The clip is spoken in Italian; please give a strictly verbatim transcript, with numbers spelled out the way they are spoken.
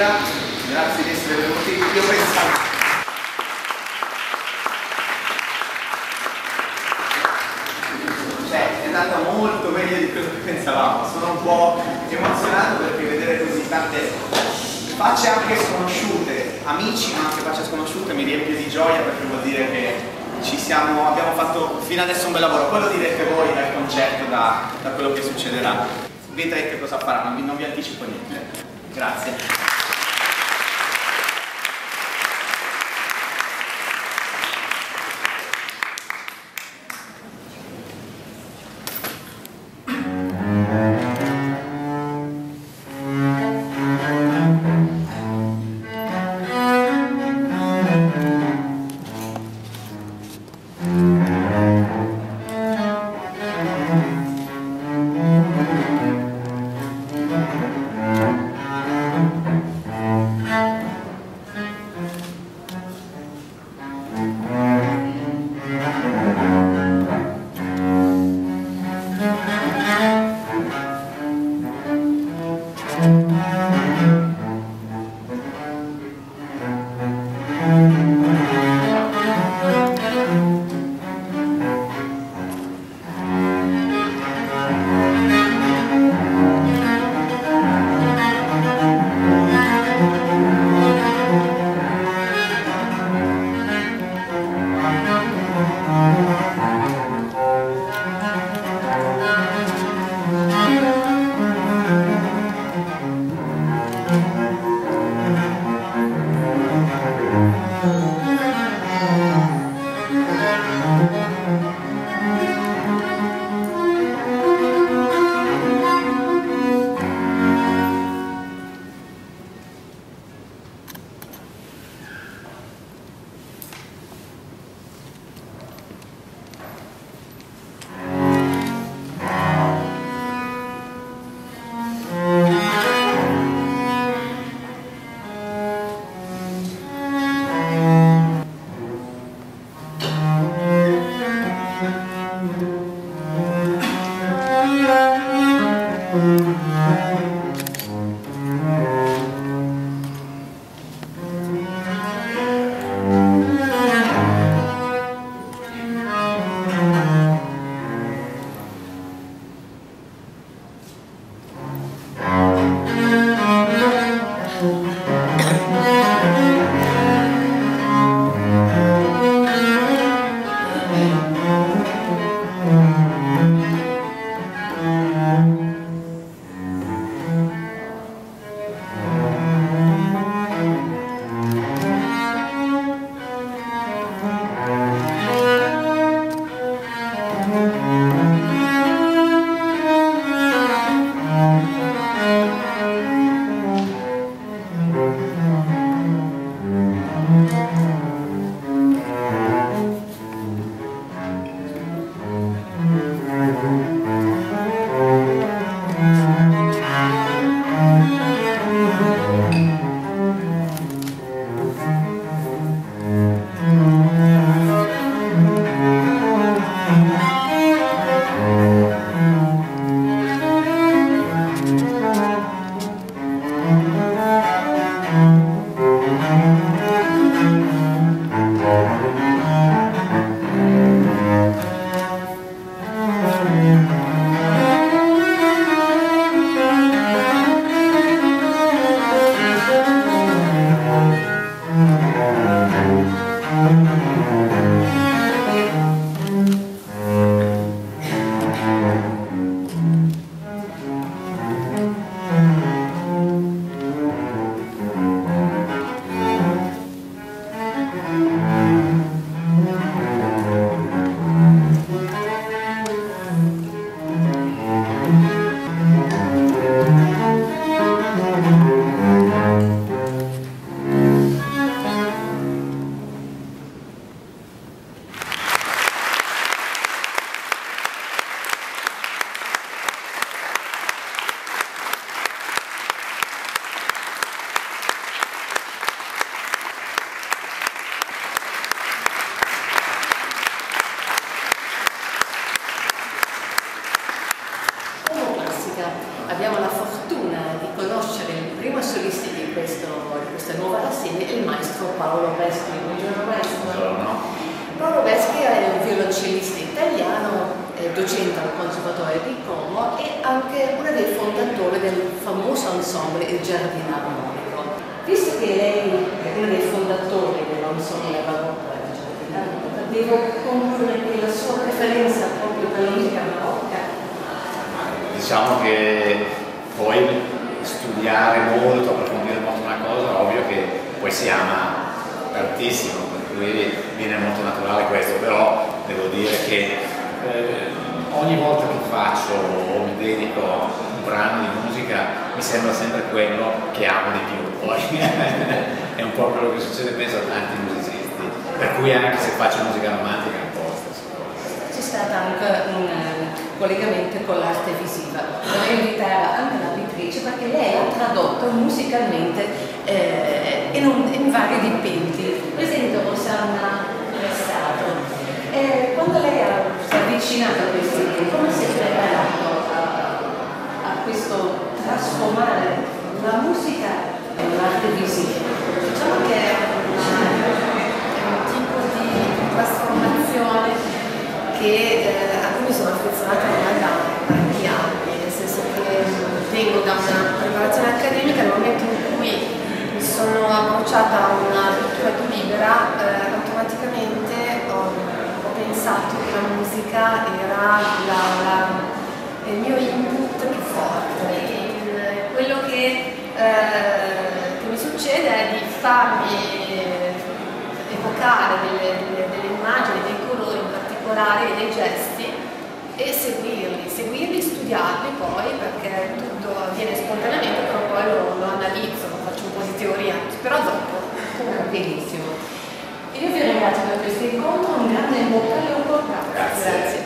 buonasera, grazie di essere venuti. Io pensavo... Cioè, è andata molto meglio di quello che pensavamo. Sono un po' emozionato perché vedere così tante facce anche sconosciute, amici ma anche facce sconosciute, mi riempie di gioia perché vuol dire che ci siamo, abbiamo fatto fino adesso un bel lavoro. Poi lo direte voi dal concerto, da, da quello che succederà. Vedrete cosa faranno, non vi, non vi anticipo niente. Grazie. Abbiamo la fortuna di conoscere il primo solista di questo, di questa nuova rassegna è il maestro Paolo Veschi. Buongiorno maestro. Buongiorno. Paolo Veschi è un violoncellista italiano, è docente al Conservatorio di Como e anche uno dei fondatori del famoso ensemble Il Giardino Armonico. Visto che lei è uno dei fondatori dell'ensemble barocco del Giardino Armonico, devo concludere che la sua preferenza proprio per la musica barocca? Diciamo che poi studiare molto, approfondire molto una cosa, ovvio che poi si ama tantissimo, per cui viene molto naturale questo, però devo dire che eh, ogni volta che faccio o mi dedico a un brano di musica mi sembra sempre quello che amo di più, poi è un po' quello che succede penso a tanti musicisti, per cui anche se faccio musica romantica è un po' la stessa cosa. C'è stato anche un collegamento con l'arte visiva, vorrei invitare anche la pittrice perché lei ha tradotto musicalmente eh, in, un, in vari dipinti. Per esempio Rosanna Pressato. Eh, quando lei ha, si è avvicinata a questi libri, come si è preparato a, a questo trasformare la musica in un'arte visiva? Diciamo che è, una, è un tipo di trasformazione che eh, a cui mi sono affezionata ormai da parecchi anni, nel senso che vengo da una preparazione accademica. Nel momento in cui mi sono approcciata a una lettura più libera, eh, automaticamente ho, ho pensato che la musica era la, la, il mio input più forte. Il, quello che, eh, che mi succede è di farmi evocare delle, delle, delle immagini, dei colori in particolare, dei gesti e seguirli, seguirli, studiarli poi perché tutto avviene spontaneamente, però poi lo, lo analizzo, lo faccio un po' di teoria, però dopo. Benissimo. Io vi ringrazio per questo incontro, un grande in bocca al lupo. Grazie. Grazie.